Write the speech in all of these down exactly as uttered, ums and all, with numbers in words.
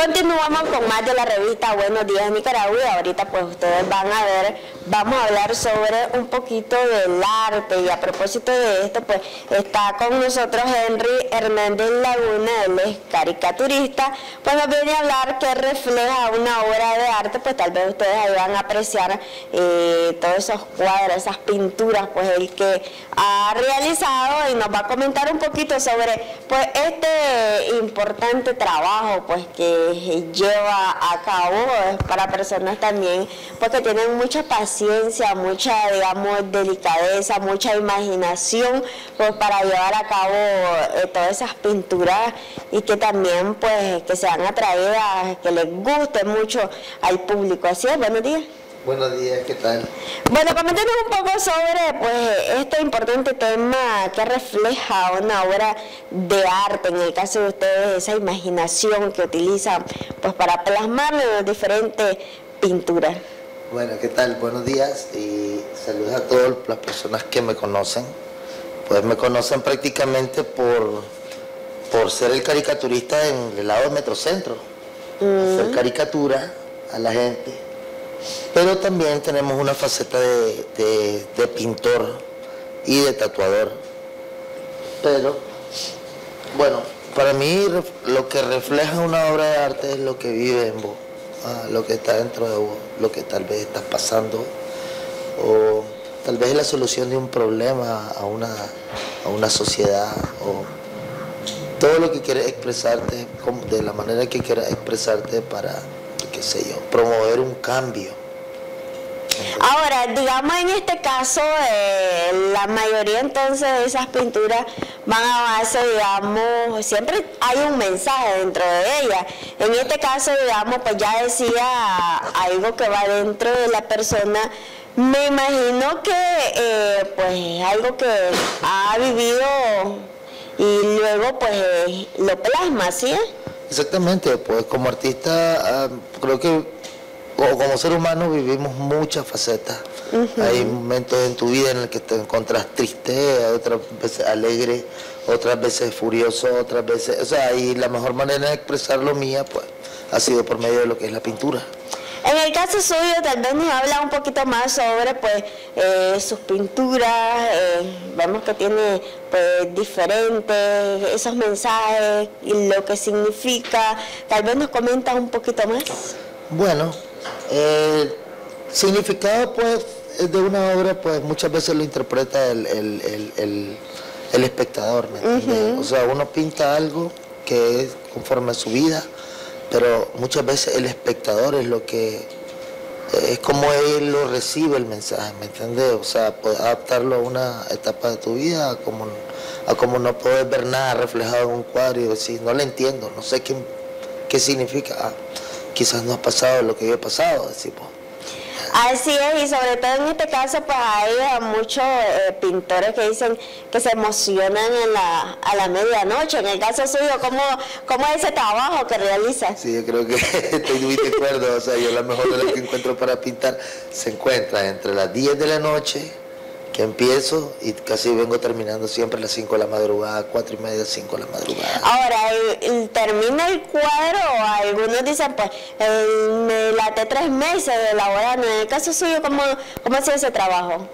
Continuamos con más de la revista Buenos Días Nicaragua y ahorita pues ustedes van a ver, vamos a hablar sobre un poquito del arte y a propósito de esto pues está con nosotros Henry Hernández Laguna, él es caricaturista, pues nos viene a hablar que refleja una obra de arte, pues tal vez ustedes ahí van a apreciar eh, todos esos cuadros, esas pinturas pues el que ha realizado y nos va a comentar un poquito sobre pues este importante trabajo pues que lleva a cabo para personas también pues que tienen mucha paciencia, mucha digamos delicadeza, mucha imaginación pues para llevar a cabo eh, todas esas pinturas y que también pues que sean atraídas, que les guste mucho al público. Así es, buenos días. Buenos días, ¿qué tal? Bueno, coméntenos un poco sobre pues este importante tema que refleja una obra de arte, en el caso de ustedes, esa imaginación que utilizan pues para plasmarlo en las diferentes pinturas. Bueno, ¿qué tal? Buenos días y saludos a todas las personas que me conocen. Pues me conocen prácticamente por, por ser el caricaturista en el lado del Metrocentro, mm. hacer caricatura a la gente. Pero también tenemos una faceta de, de, de pintor y de tatuador. Pero, bueno, para mí lo que refleja una obra de arte es lo que vive en vos, ah, lo que está dentro de vos, lo que tal vez estás pasando, o tal vez es la solución de un problema a una, a una sociedad, o todo lo que quieres expresarte, de la manera que quieras expresarte para, qué sé yo, promover un cambio. Ahora, digamos en este caso, eh, la mayoría entonces de esas pinturas van a base, digamos, siempre hay un mensaje dentro de ellas. En este caso, digamos, pues ya decía algo que va dentro de la persona. Me imagino que, eh, pues, algo que ha vivido y luego, pues, lo plasma, ¿sí? Exactamente, pues como artista, uh, creo que o como ser humano vivimos muchas facetas. Uh-huh. Hay momentos en tu vida en el que te encuentras triste, otras veces alegre, otras veces furioso, otras veces... O sea, y la mejor manera de expresar lo mía, pues, ha sido por medio de lo que es la pintura. En el caso suyo, tal vez nos habla un poquito más sobre pues eh, sus pinturas, eh, vemos que tiene pues diferentes, esos mensajes y lo que significa, tal vez nos comenta un poquito más. Bueno, el significado pues de una obra pues muchas veces lo interpreta el, el, el, el, el espectador, ¿me entiendes? Uh-huh. O sea, uno pinta algo que es conforme a su vida, pero muchas veces el espectador es lo que, es como él lo recibe el mensaje, ¿me entiendes? O sea, puedes adaptarlo a una etapa de tu vida, a como, a como no puedes ver nada reflejado en un cuadro y decir, no le entiendo, no sé qué, qué significa, ah, quizás no ha pasado lo que yo he pasado, decimos. Así es, y sobre todo en este caso pues hay muchos eh, pintores que dicen que se emocionan en la, a la medianoche. En el caso suyo, ¿cómo, cómo es ese trabajo que realiza? Sí, yo creo que estoy muy de acuerdo, o sea, yo la mejor de las que encuentro para pintar se encuentra entre las diez de la noche, que empiezo y casi vengo terminando siempre a las cinco de la madrugada, cuatro y media, cinco de la madrugada. Ahora, el, el, termina el cuadro, algunos dicen, pues, el, me late tres meses de elaborando. En el caso suyo, ¿cómo, cómo hacía ese trabajo?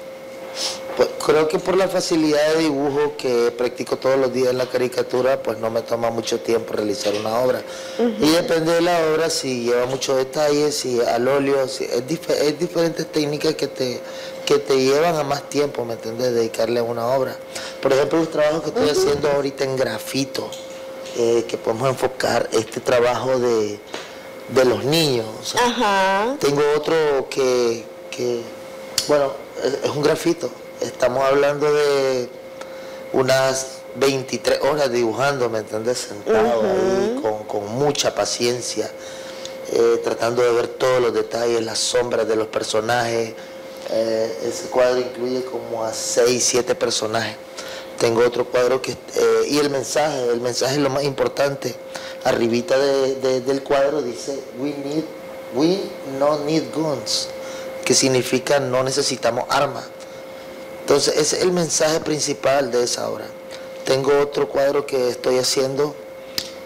Pues creo que por la facilidad de dibujo que practico todos los días en la caricatura, pues no me toma mucho tiempo realizar una obra. Uh-huh. Y depende de la obra, si lleva muchos detalles, si al óleo, si es, dif es diferentes técnicas que te, que te llevan a más tiempo, ¿me entiendes? Dedicarle a una obra. Por ejemplo, los trabajos que estoy uh-huh. haciendo ahorita en grafito, eh, que podemos enfocar este trabajo de, de los niños. O sea, uh-huh. Tengo otro que, que bueno, es, es un grafito. Estamos hablando de unas veintitrés horas dibujando, ¿me entiendes? Sentado uh-huh. ahí con, con mucha paciencia, eh, tratando de ver todos los detalles, las sombras de los personajes. Eh, ese cuadro incluye como a seis, siete personajes. Tengo otro cuadro que... Eh, y el mensaje, el mensaje es lo más importante. Arribita de, de, del cuadro dice, we, need, we no need guns, que significa no necesitamos armas. Entonces, ese es el mensaje principal de esa obra. Tengo otro cuadro que estoy haciendo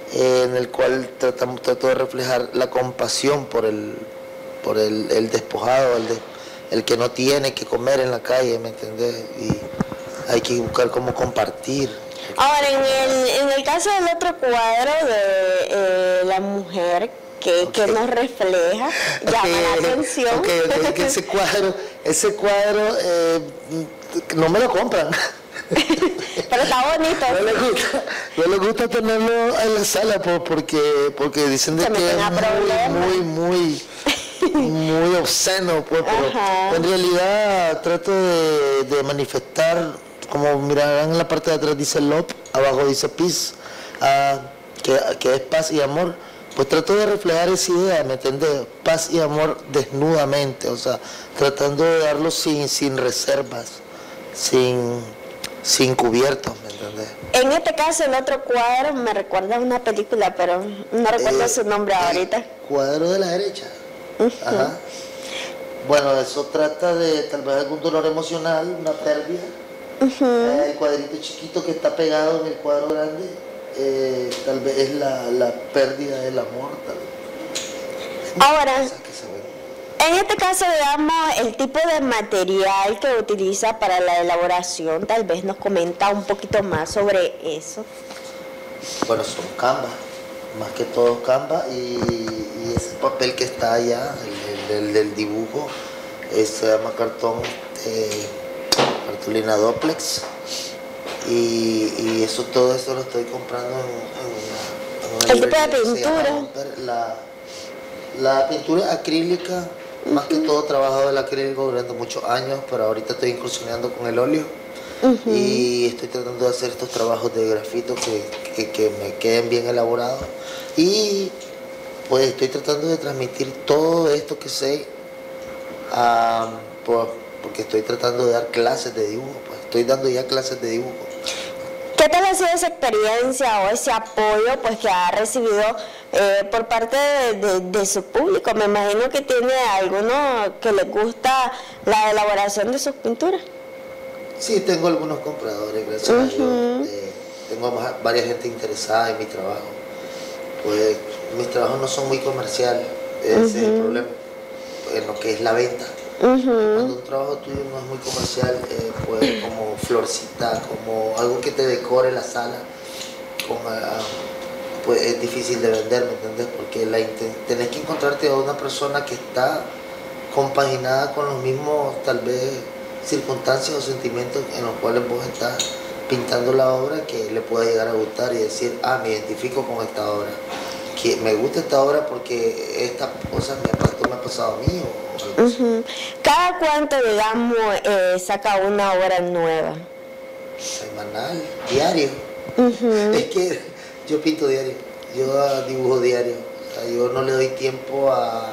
eh, en el cual tratamos, trato de reflejar la compasión por el, por el, el despojado, el, de, el que no tiene que comer en la calle, ¿me entendés? Y hay que buscar cómo compartir. Ahora, en el, en el caso del otro cuadro de eh, la mujer que, okay. que nos refleja, llama okay. la atención. Ok, ok, que ese cuadro, ese cuadro eh, no me lo compran. Pero está bonito. No les gusta, no les gusta tenerlo en la sala porque, porque dicen de que es muy, muy, muy, muy obsceno, pues, pero en realidad trato de, de manifestar, como mirarán en la parte de atrás dice love, abajo dice peace, uh, que, que es paz y amor. Pues trato de reflejar esa idea, ¿me entiendes? Paz y amor desnudamente, o sea, tratando de darlo sin, sin reservas, sin, sin cubiertos, ¿me entiendes? En este caso, el otro cuadro me recuerda a una película, pero no recuerdo eh, su nombre ahorita. Cuadro de la derecha. Uh-huh. Ajá. Bueno, eso trata de tal vez algún dolor emocional, una pérdida. Uh-huh. eh, el cuadrito chiquito que está pegado en el cuadro grande. Eh, tal vez es la, la pérdida del amor, tal vez. Ahora, en este caso, digamos, el tipo de material que utiliza para la elaboración, tal vez nos comenta un poquito más sobre eso. Bueno, son canvas, más que todo canvas, y, y ese papel que está allá, el, el, el del dibujo, eh, se llama cartón, eh, cartulina duplex. Y, y eso, todo eso lo estoy comprando en, en una, en una el tipo de pintura. La, la pintura acrílica, uh-huh. más que todo trabajado el acrílico durante muchos años, pero ahorita estoy incursionando con el óleo. Uh-huh. Y estoy tratando de hacer estos trabajos de grafito que, que, que me queden bien elaborados. Y pues estoy tratando de transmitir todo esto que sé, um, por, porque estoy tratando de dar clases de dibujo, pues estoy dando ya clases de dibujo. ¿Qué tal ha sido esa experiencia o ese apoyo pues que ha recibido eh, por parte de, de, de su público? Me imagino que tiene alguno que le gusta la elaboración de sus pinturas. Sí, tengo algunos compradores, gracias uh-huh. a Dios. Eh, tengo más, varias gente interesada en mi trabajo. Pues mis trabajos no son muy comerciales, ese uh-huh. es el problema, en lo que es la venta. Uh-huh. Cuando un trabajo tuyo no es muy comercial, eh, pues como florcita, como algo que te decore la sala, con, uh, pues es difícil de vender, ¿me entiendes? Porque la tenés que encontrarte a una persona que está compaginada con los mismos, tal vez, circunstancias o sentimientos en los cuales vos estás pintando la obra, que le pueda llegar a gustar y decir, ah, me identifico con esta obra, que me gusta esta obra porque esta cosa me ha, me ha pasado a mí. O, Uh-huh. ¿Cada cuánto, digamos, eh, saca una obra nueva? Semanal, diario. Uh-huh. Es que yo pinto diario, yo dibujo diario. O sea, yo no le doy tiempo a,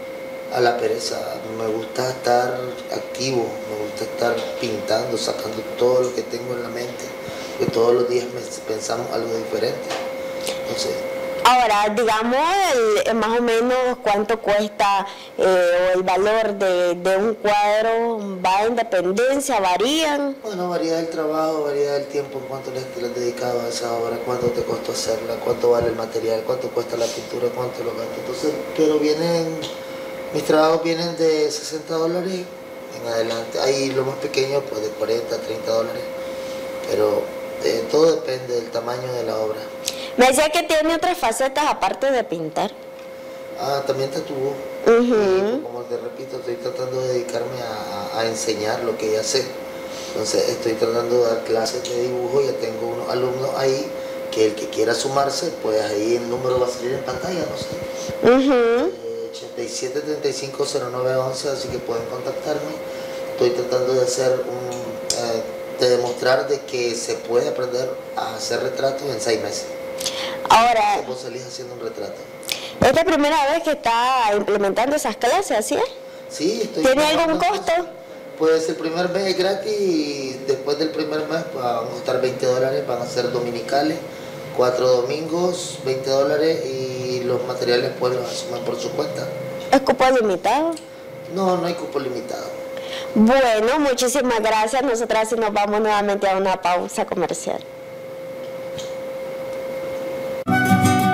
a la pereza. Me gusta estar activo, me gusta estar pintando, sacando todo lo que tengo en la mente. Porque todos los días me, pensamos algo diferente. Entonces, ahora, digamos, el, más o menos cuánto cuesta eh, o el valor de, de un cuadro, ¿va en dependencia, varían? Bueno, varía del trabajo, varía del tiempo, cuánto le has dedicado a esa obra, cuánto te costó hacerla, cuánto vale el material, cuánto cuesta la pintura, cuánto lo gasto. Entonces, pero vienen, mis trabajos vienen de sesenta dólares en adelante. Hay lo más pequeño, pues de cuarenta, treinta dólares, pero eh, todo depende del tamaño de la obra. Me decía que tiene otras facetas aparte de pintar. Ah, también tatúo. Uh-huh. Y, como te repito, estoy tratando de dedicarme a, a enseñar lo que ya sé. Entonces estoy tratando de dar clases de dibujo, ya tengo unos alumnos ahí, que el que quiera sumarse, pues ahí el número va a salir en pantalla, no sé. Uh-huh. eh, ochenta y siete, treinta y cinco, cero nueve, once, así que pueden contactarme. Estoy tratando de hacer un, eh, de demostrar de que se puede aprender a hacer retratos en seis meses. Ahora, vos salís haciendo un retrato. ¿Es la primera vez que está implementando esas clases, así es? Sí, estoy... ¿Tiene algún costo? Pues el primer mes es gratis y después del primer mes van a costar veinte dólares, van a ser dominicales, cuatro domingos, veinte dólares y los materiales pues los asumen por su cuenta. ¿Es cupo limitado? No, no hay cupo limitado. Bueno, muchísimas gracias. Nosotras sí nos vamos nuevamente a una pausa comercial.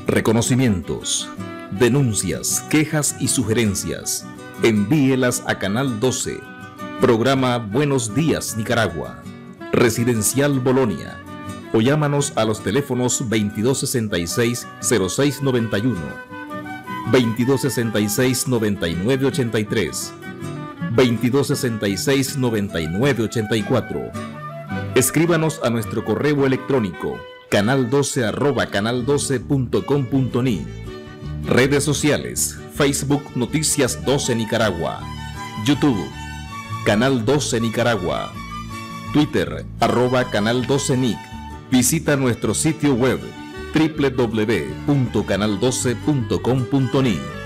Reconocimientos, denuncias, quejas y sugerencias. Envíelas a Canal doce. Programa Buenos Días Nicaragua. Residencial Bolonia. O llámanos a los teléfonos veintidós sesenta y seis, cero seis noventa y uno, veintidós sesenta y seis, noventa y nueve ochenta y tres, veintidós sesenta y seis, noventa y nueve ochenta y cuatro. Escríbanos a nuestro correo electrónico canal doce arroba canal doce punto com punto ni. Redes sociales: Facebook Noticias doce Nicaragua, YouTube Canal doce Nicaragua, Twitter arroba Canal doce Nic. Visita nuestro sitio web doble u doble u doble u punto canal doce punto com punto ni.